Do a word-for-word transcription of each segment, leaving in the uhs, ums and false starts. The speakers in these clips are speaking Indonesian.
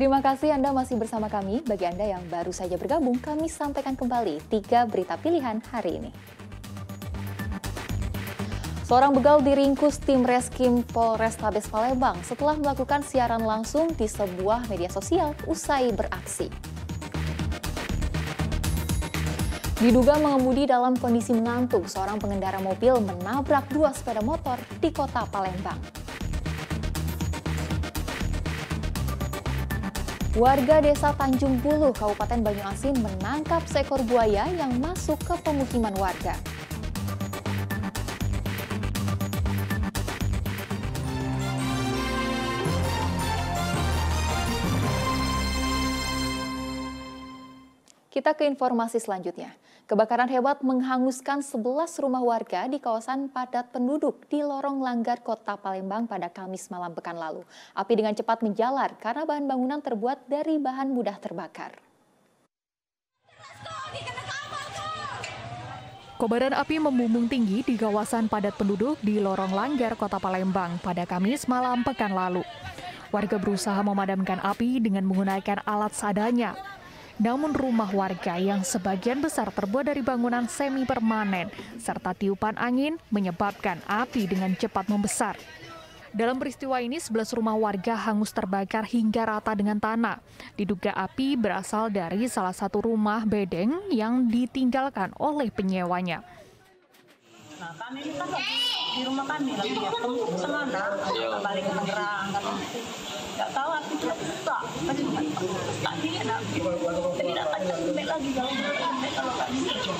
Terima kasih Anda masih bersama kami. Bagi Anda yang baru saja bergabung, kami sampaikan kembali tiga berita pilihan hari ini. Seorang begal diringkus tim Reskim Polrestabes Palembang setelah melakukan siaran langsung di sebuah media sosial usai beraksi. Diduga mengemudi dalam kondisi mengantuk, seorang pengendara mobil menabrak dua sepeda motor di kota Palembang. Warga desa Tanjung Buluh, Kabupaten Banyuasin menangkap seekor buaya yang masuk ke pemukiman warga. Kita ke informasi selanjutnya. Kebakaran hebat menghanguskan sebelas rumah warga di kawasan padat penduduk di Lorong Langgar, Kota Palembang pada Kamis malam pekan lalu. Api dengan cepat menjalar karena bahan bangunan terbuat dari bahan mudah terbakar. Kobaran api membumbung tinggi di kawasan padat penduduk di Lorong Langgar, Kota Palembang pada Kamis malam pekan lalu. Warga berusaha memadamkan api dengan menggunakan alat seadanya. Namun rumah warga yang sebagian besar terbuat dari bangunan semi permanen serta tiupan angin menyebabkan api dengan cepat membesar. Dalam peristiwa ini, sebelas rumah warga hangus terbakar hingga rata dengan tanah. Diduga api berasal dari salah satu rumah bedeng yang ditinggalkan oleh penyewanya. Nah, kami ini kan di rumah kami lagi ya, ke sana, balik ke Tangerang kan. Nggak tahu api itu buka, masih tadi ada api, tidak tajam sampai lagi kalau kalau kami.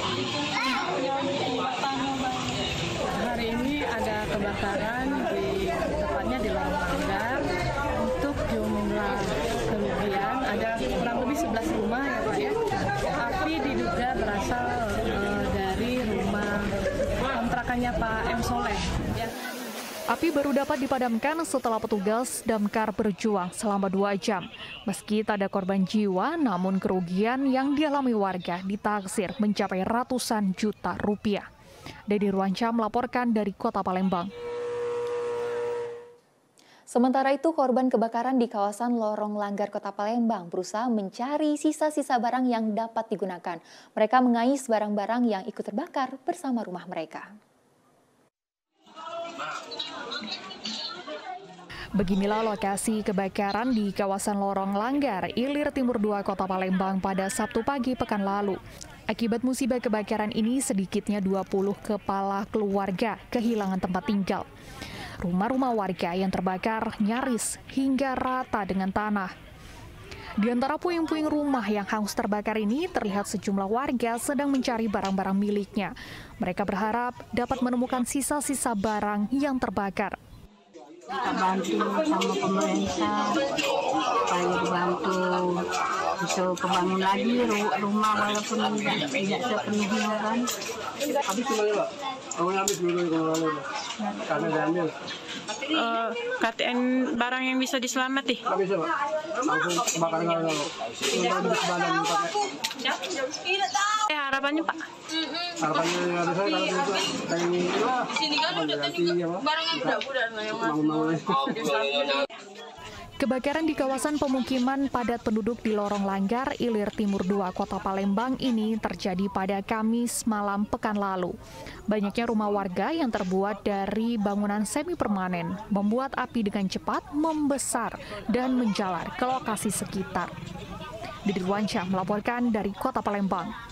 Hari ini ada kebakaran di tepatnya di Lorong Langgar. Untuk jumlah kerugian ada kurang lebih sebelas rumah ya Pak ya. Api diduga berasal uh, dari rumah kontrakannya Pak M. Soleh. Ya. Api baru dapat dipadamkan setelah petugas damkar berjuang selama dua jam. Meski tak ada korban jiwa, namun kerugian yang dialami warga ditaksir mencapai ratusan juta rupiah. Dedi Ruanca melaporkan dari Kota Palembang. Sementara itu, korban kebakaran di kawasan Lorong Langgar, Kota Palembang berusaha mencari sisa-sisa barang yang dapat digunakan. Mereka mengais barang-barang yang ikut terbakar bersama rumah mereka. Beginilah lokasi kebakaran di kawasan Lorong Langgar, Ilir Timur dua, Kota Palembang pada Sabtu pagi pekan lalu. Akibat musibah kebakaran ini, sedikitnya dua puluh kepala keluarga kehilangan tempat tinggal. Rumah-rumah warga yang terbakar nyaris hingga rata dengan tanah. Di antara puing-puing rumah yang hangus terbakar ini, terlihat sejumlah warga sedang mencari barang-barang miliknya. Mereka berharap dapat menemukan sisa-sisa barang yang terbakar. Kita bantu sama pemerintah supaya dibantu bisa kebangun lagi rumah walaupun tidak sepenuhnya kan. Habis semuanya Pak? Kamu habis dulu kalau karena diambil. Uh, K T N barang yang bisa diselamati? Nggak bisa Pak, langsung kebakaran kalau Eh, harapannya Pak? harapannya ada saya kalau bisa kayak ini lah. Sini kan udah juga barang yang budak-budak yang masuk. Kebakaran di kawasan pemukiman padat penduduk di Lorong Langgar, Ilir Timur dua, Kota Palembang ini terjadi pada Kamis malam pekan lalu. Banyaknya rumah warga yang terbuat dari bangunan semi permanen membuat api dengan cepat membesar dan menjalar ke lokasi sekitar. Dedi Ruanca melaporkan dari Kota Palembang.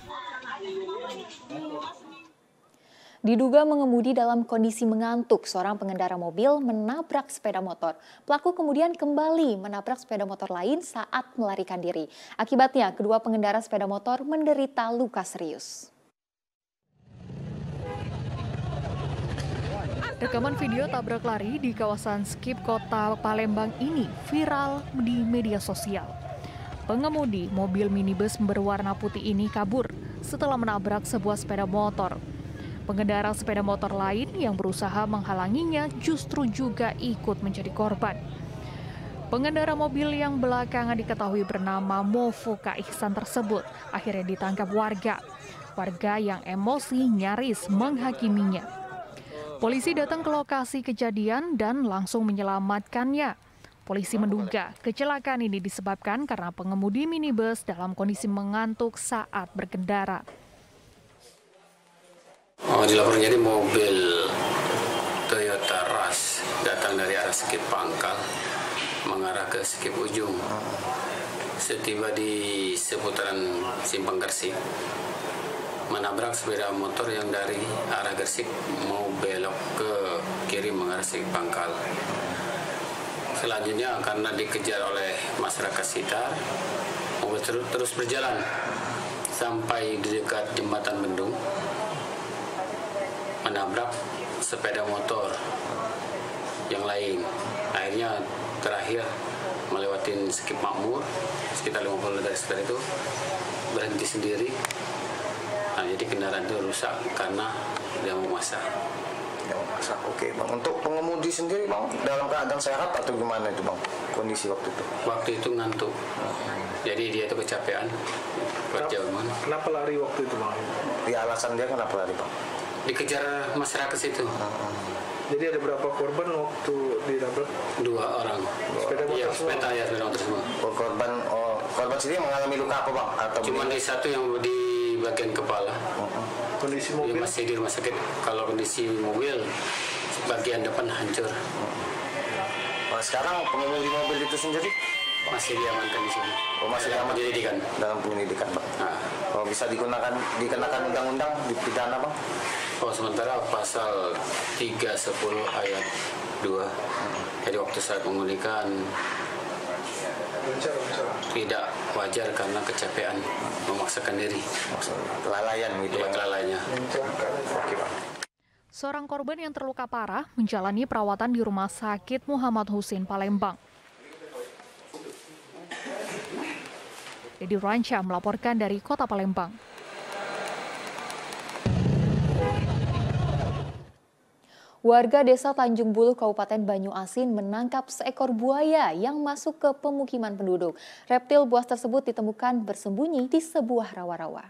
Diduga mengemudi dalam kondisi mengantuk, seorang pengendara mobil menabrak sepeda motor. Pelaku kemudian kembali menabrak sepeda motor lain saat melarikan diri. Akibatnya, kedua pengendara sepeda motor menderita luka serius. Rekaman video tabrak lari di kawasan Skip Kota Palembang ini viral di media sosial. Pengemudi mobil minibus berwarna putih ini kabur setelah menabrak sebuah sepeda motor. Pengendara sepeda motor lain yang berusaha menghalanginya justru juga ikut menjadi korban. Pengendara mobil yang belakangan diketahui bernama Mofuka Ihsan tersebut akhirnya ditangkap warga. Warga yang emosi nyaris menghakiminya. Polisi datang ke lokasi kejadian dan langsung menyelamatkannya. Polisi menduga kecelakaan ini disebabkan karena pengemudi minibus dalam kondisi mengantuk saat berkendara. Oh, dilaporkan jadi mobil Toyota Rush datang dari arah Skip Pangkal mengarah ke Skip Ujung. Setiba di seputaran Simpang Gersik, menabrak sepeda motor yang dari arah Gersik mau belok ke kiri mengarah Skip Pangkal. Selanjutnya karena dikejar oleh masyarakat sekitar, mobil terus, terus berjalan sampai di dekat jembatan Bendung, menabrak sepeda motor yang lain. Akhirnya terakhir melewatin Skip Makmur, sekitar lima puluh dari sekitar itu, berhenti sendiri. Nah, jadi kendaraan itu rusak karena dia mau masak. Yang masak, oke bang. Untuk pengemudi sendiri bang, dalam keadaan sehat atau gimana itu bang? Kondisi waktu itu? Waktu itu ngantuk. Hmm. Jadi dia itu kecapean. Kenapa, kenapa lari waktu itu bang? Di alasan dia kenapa lari bang? Dikejar masyarakat situ. Hmm. Jadi ada berapa korban waktu dinabrak? Dua orang. Sepeda motor ya, semua? Sepeda, ya, sepeda motor semua. Oh, korban, oh, korban sendiri mengalami luka apa bang? Atau cuma di satu yang di bagian kepala. Uh-huh. Kondisi mobil? Dia masih di rumah sakit. Kalau kondisi mobil, bagian depan hancur. Uh-huh. Nah, sekarang pengemudi mobil itu sendiri? Masih diamankan di sini. Oh, masih dalam penyelidikan. Dalam penyelidikan bang. Nah. Oh, bisa digunakan dikenakan undang-undang dipidana bang? Oh, sementara pasal tiga sepuluh ayat dua. Jadi waktu saat mengemudikan tidak wajar karena kecapean, memaksakan diri. Kelalaian gitu ya, bang. kelalaiannya. Oke bang. Seorang korban yang terluka parah menjalani perawatan di Rumah Sakit Muhammad Husin Palembang. Dedi Ranca melaporkan dari Kota Palembang. Warga Desa Tanjung Buluh, Kabupaten Banyuasin menangkap seekor buaya yang masuk ke pemukiman penduduk. Reptil buas tersebut ditemukan bersembunyi di sebuah rawa-rawa.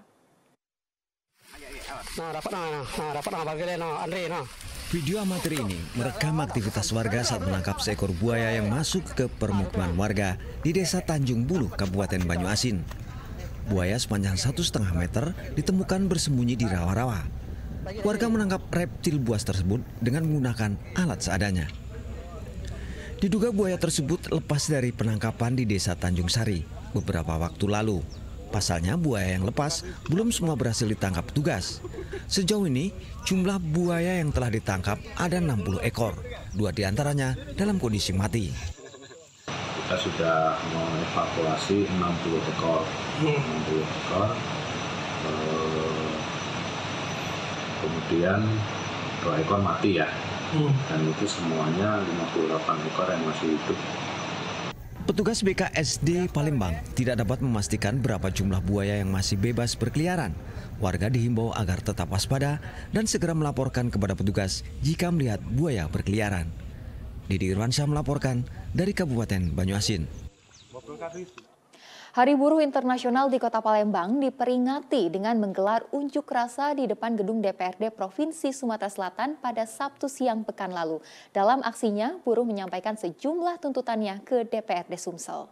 Video amatir ini merekam aktivitas warga saat menangkap seekor buaya yang masuk ke permukiman warga di Desa Tanjung Buluh, Kabupaten Banyuasin. Buaya sepanjang satu setengah meter ditemukan bersembunyi di rawa-rawa. Warga menangkap reptil buas tersebut dengan menggunakan alat seadanya. Diduga buaya tersebut lepas dari penangkapan di Desa Tanjung Sari beberapa waktu lalu. Pasalnya buaya yang lepas belum semua berhasil ditangkap petugas. Sejauh ini jumlah buaya yang telah ditangkap ada enam puluh ekor, dua diantaranya dalam kondisi mati. Kita sudah mengevakuasi enam puluh ekor, enam puluh ekor. Eh, kemudian dua ekor mati ya, dan itu semuanya lima puluh delapan ekor yang masih hidup. Petugas B K S D Palembang tidak dapat memastikan berapa jumlah buaya yang masih bebas berkeliaran. Warga dihimbau agar tetap waspada dan segera melaporkan kepada petugas jika melihat buaya berkeliaran. Dedi Irwansyah melaporkan dari Kabupaten Banyuasin. Hari Buruh Internasional di Kota Palembang diperingati dengan menggelar unjuk rasa di depan gedung D P R D Provinsi Sumatera Selatan pada Sabtu siang pekan lalu. Dalam aksinya, buruh menyampaikan sejumlah tuntutannya ke D P R D Sumsel.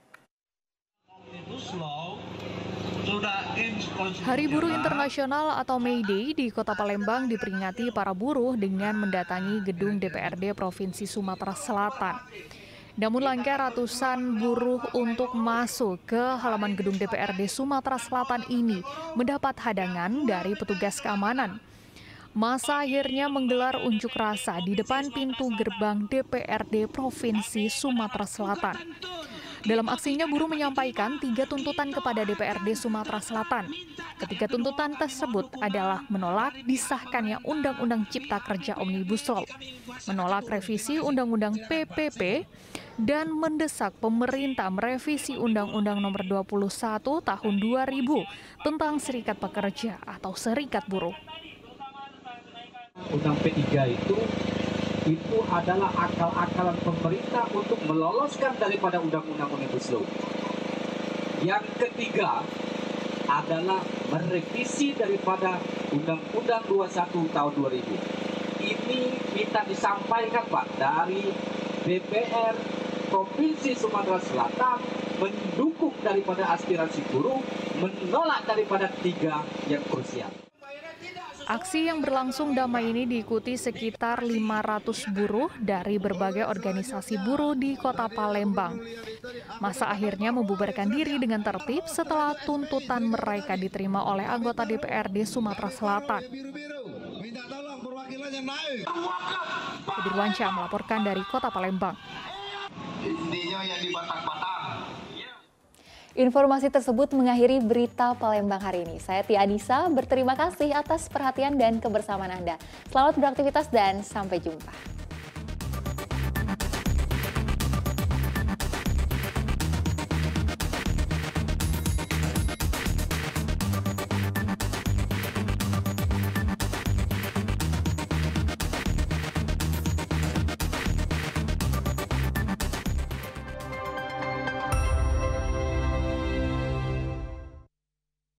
Hari Buruh Internasional atau May Day di Kota Palembang diperingati para buruh dengan mendatangi gedung D P R D Provinsi Sumatera Selatan. Namun langkah ratusan buruh untuk masuk ke halaman gedung D P R D Sumatera Selatan ini mendapat hadangan dari petugas keamanan. Masa akhirnya menggelar unjuk rasa di depan pintu gerbang D P R D Provinsi Sumatera Selatan. Dalam aksinya buruh menyampaikan tiga tuntutan kepada D P R D Sumatera Selatan. Ketiga tuntutan tersebut adalah menolak disahkannya Undang-Undang Cipta Kerja Omnibus Law, menolak revisi Undang-Undang P P P, dan mendesak pemerintah merevisi Undang-Undang Nomor dua puluh satu Tahun dua ribu tentang Serikat Pekerja atau Serikat Buruh. Undang P tiga itu itu adalah akal-akalan pemerintah untuk meloloskan daripada Undang-Undang Omnibus Law. Yang ketiga adalah merevisi daripada Undang-Undang dua puluh satu Tahun dua ribu. Ini kita disampaikan Pak dari D P R, Provinsi Sumatera Selatan mendukung daripada aspirasi buruh, menolak daripada tiga yang krusial. Aksi yang berlangsung damai ini diikuti sekitar lima ratus buruh dari berbagai organisasi buruh di Kota Palembang. Masa akhirnya membubarkan diri dengan tertib setelah tuntutan mereka diterima oleh anggota D P R D Sumatera Selatan. Dirwansyah melaporkan dari Kota Palembang. Informasi tersebut mengakhiri berita Palembang hari ini. Saya Tia Anissa, berterima kasih atas perhatian dan kebersamaan Anda. Selamat beraktivitas dan sampai jumpa.